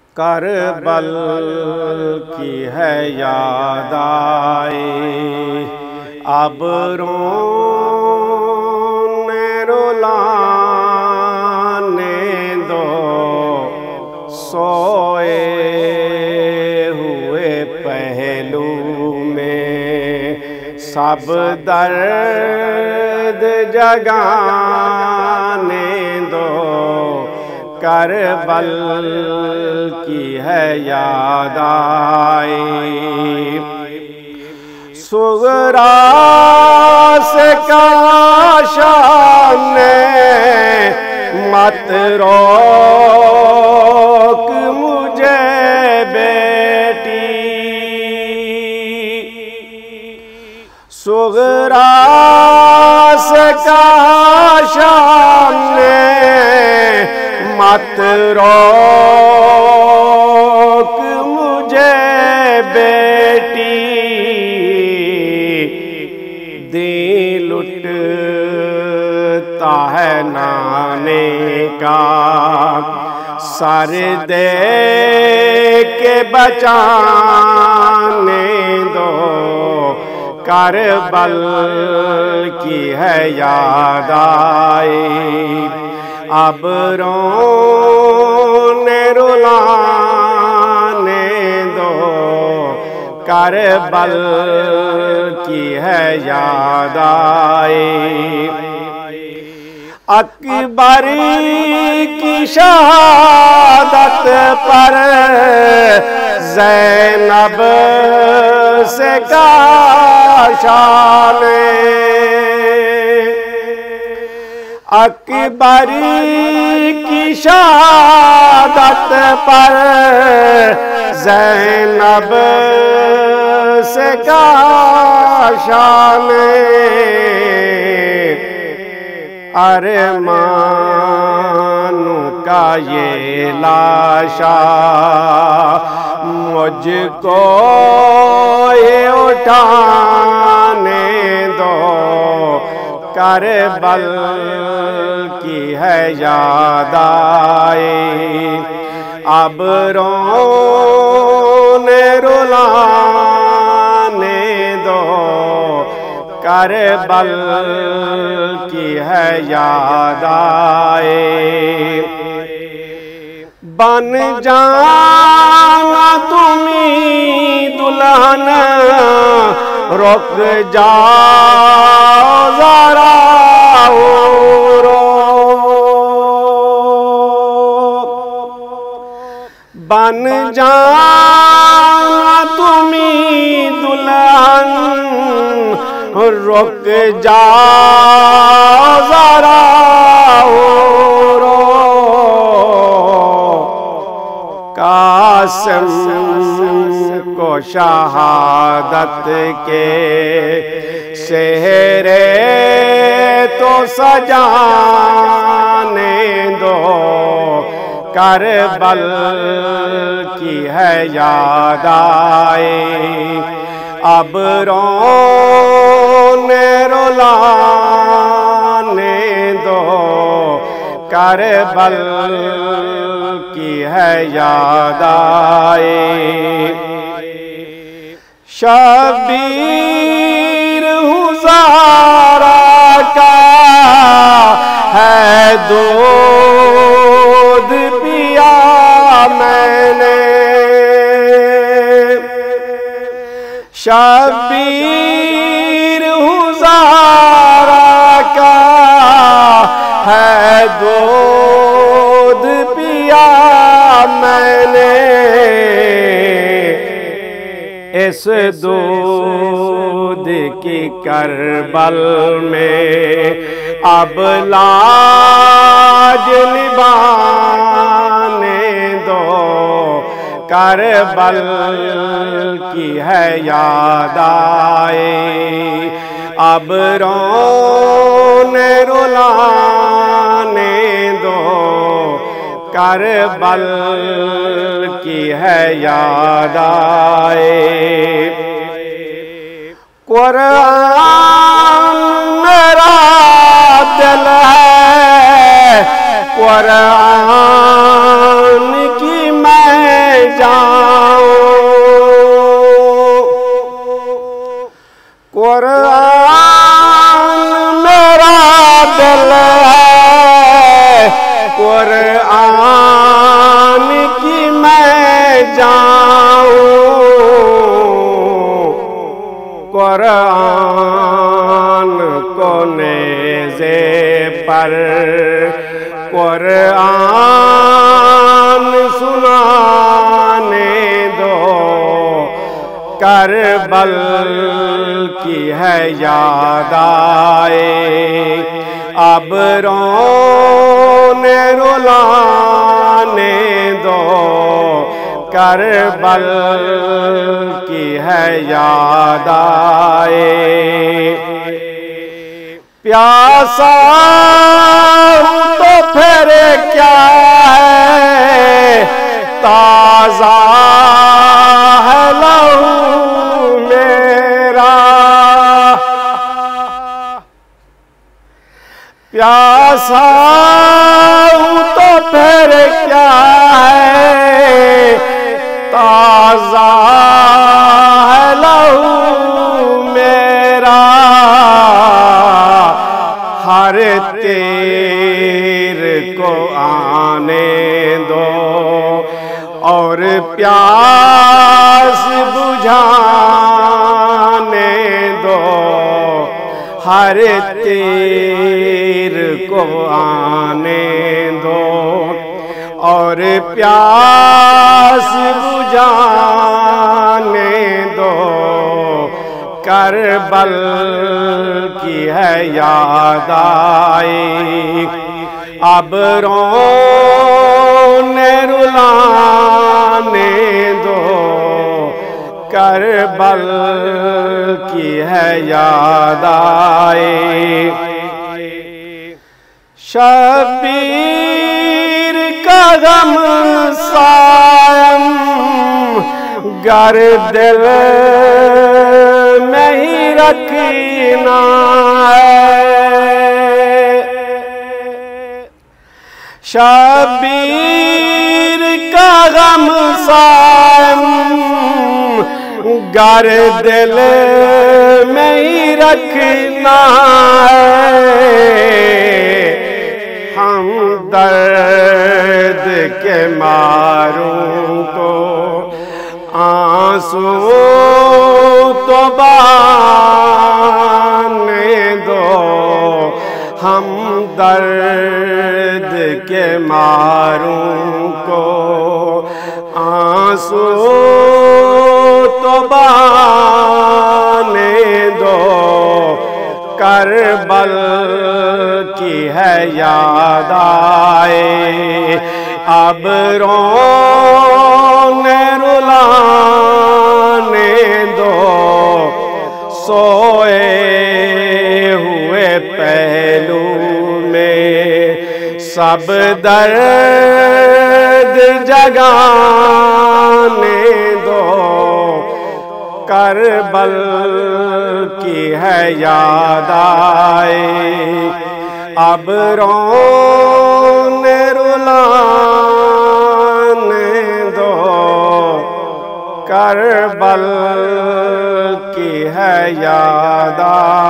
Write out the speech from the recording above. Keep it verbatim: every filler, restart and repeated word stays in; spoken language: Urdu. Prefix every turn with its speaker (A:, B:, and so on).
A: کربل کی ہے یاد آئی، اب رونے رلانے دو، سوئے ہوئے پہلو میں سب درد جگانے دو، کربل کی ہے یاد آئی۔ صغرا سے کہا شام نے مت روک مجھے بیٹی، صغرا سے کہا شام نے مت روک مجھے بیٹی، دل لٹتا ہے نانے کا، سر دے کے بچانے دو، کربل کی ہے یاد آئی، اب رونے رلانے دو، کربل کی ہے یاد آئی۔ اکبر کی شہادت پر زینب سے کاشان، اکبر کی شہادت پر زینب سے کاشان، ارمانوں کا یہ لاشا مجھ کو یہ اٹھانے دو، کربل کی ہے یاد آئی، اب رونے رلانے دو، کربل کی ہے یاد آئی۔ بن جانا تمہیں دلہن، رک جاؤ ذرا رو، بن جانا تمہیں دلہن، رک جاؤ ذرا رو، قاسم کو شہادت کے سہرے تو سجانے دو، کربل کی ہے یاد آئی، اب رونے رلانے دو، کربل کی ہے یاد آئی۔ شبیر ہزارہ کا ہے دودھ پیا میں نے، شبیر ہزارہ کا ہے دودھ پیا میں نے، اس دودھ کی کربل میں اب لاج نبھانے دو، کربل کی ہے یاد آئی، اب رونے رلانے دو، کربل کی ہے یاد آئی۔ قرآن میرا دل ہے، قرآن کی میں قرآن کو نیزے پر قرآن سنانے دو، کربل کی ہے یاد آئے، اب رونے رلانے دو، کربل کی ہے یاد آئے۔ پیاسا ہوں تو پھر کیا ہے، تازہ ہے لہو میرا، پیاسا ہوں تو پھر کیا ہے، تازہ ہے لہو میرا، ہر تیر کو آنے دو اور پیاس بجھانے دو، ہر تیر کو آنے دو اور پیاس بجھانے دو، کربل کی ہے یاد آئی، اب رونے رلانے دو، کربل کی ہے یاد آئی۔ شبیر کا غم سائم گر دل میں ہی رکھنا ہے، شبیر کا غم سائم گر دل میں ہی رکھنا ہے، ہم درد کے ماروں کو آنسو تو بہانے دو، ہم درد کے ماروں کو آنسو تو بہانے دو، کربل کی ہے یاد آئے، اب رونے رلانے دو، سوئے ہوئے پہلو میں سب درد جگانے دو، کربل کی ہے یاد آئے، اب رونے رلانے دو، کربل کی ہے یاد آئے۔